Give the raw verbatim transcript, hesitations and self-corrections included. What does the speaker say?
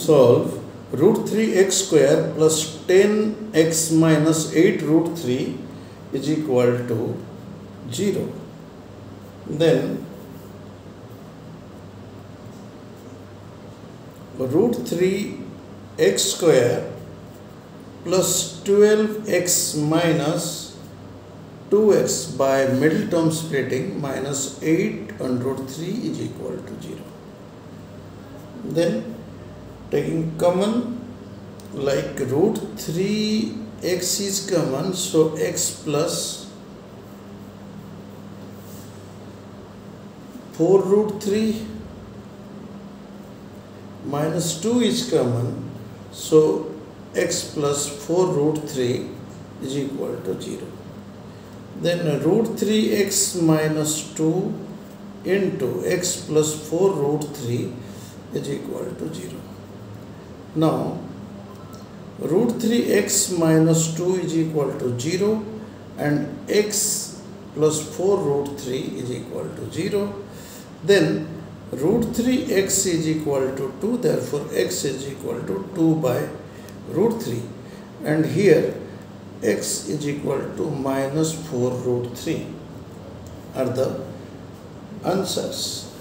Solve root three x square plus ten x minus eight root three is equal to zero. Then root three x square plus twelve x minus two x by middle term splitting minus eight on root three is equal to zero. Then taking common, like root three x is common, so x plus four root three minus two is common, so x plus four root three is equal to zero. Then root three x minus two into x plus four root three is equal to zero. Now root three x minus two is equal to zero and x plus four root three is equal to zero. Then root three x is equal to two, therefore x is equal to two by root three, and here x is equal to minus four root three are the answers.